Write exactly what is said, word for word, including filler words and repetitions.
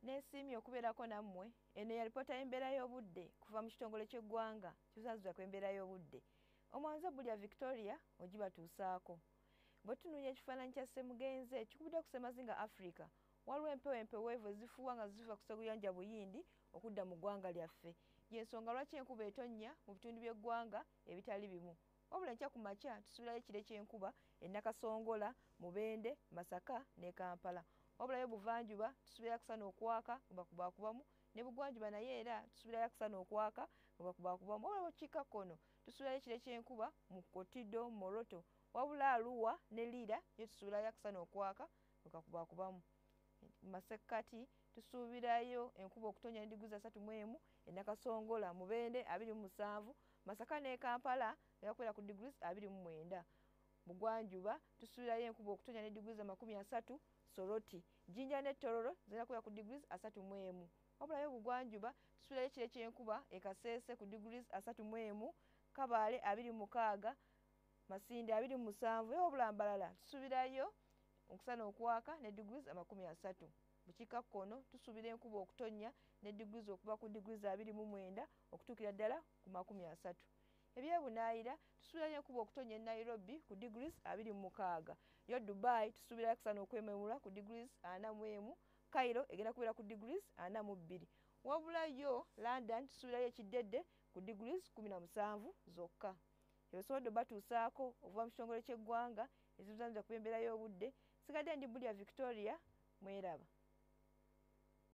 N'esiimye okubeerako nammwe. Eno ya lipoota y'embeera y'obudde kuva mu kitongole ky'eggwanga ky'obusaasuza kw'embeera y'obudde. Omwanza Bulya Victoria ogibatuusaako. Bwe tutunuulira ekifaananyi kya Ssemugenze kikubidde ku Ssemazinga Africa, waliwo empewo empeweevu ezifuuwa nga ziva ku Sseguyanja Buyindi okudda mu ggwanga lyaffe. Y'ensonga lwaki enkuba etonnya mu bitundu by'eggwanga ebitali bimu. Wabula enkya ku makya tusuubirayo ekire ky'enkuba e Nakasongola, Mubende, Masaka ne Kampala. Wabulayo buvanjuba tusuubira kusana okwaka kubakubaakubamu, ne bugwanjuba naye era tusuubirayo kusana okwaka kubakubaakubamu. Wabula bukiikakkono tusuubirayo ekire ky'enkuba mu Kotido, Moroto, wabula Arua ne Lira yo tusuubirayo kusana okwaka kubakubaakubamu. Mu masekkati tusuubirayo enkuba okutonnya n'eddiguli asatu mu emu, e Nakasongola, Mubende abiri mu musanvu, Masaka ne Kampala eyakwera ku degrees abiri mu mwenda. Bugwanjuba tusuubirayo enkuba okutonnya ne degrees amakumi asatu, Soroti, Jinja ne Tororo zirina kubeera ku degrees asatu mu emu. Wabulayo bugwanjuba tusuubirayo ekire ky'enkuba e Kasese ku degrees asatu mu emu, Kabale abiri mu mukaaga, Masinde abiri mu musanvu, wabula Mbalala tusuubirayo okusana okwaka ne degrees amakumi asatu. Bukiikakkono tusuubira enkuba okutonnya ne degrees okuva ku degrees abiri mu mwenda okutuukira ddala ku makumi asatu. Ebyebunaayira tusuubirayo enkuba okutonnya e Nairobi ku degrees abiri mu mukaaga. Yo Dubai tusuubirayo kusana okwememulwa ku degrees ana mu emu, Cairo egenda kubeera ku degrees ana mu bbiri. Wabula yo London tusuubirayo ekiddedde ku degrees kumi na musanvu zokka. Ebisobodde batuusaako okuva mu kitongole ky'eggwanga ezibuzabuza ku embeera y'obudde. Sigadde ndi Bulya Victoria, mweraba.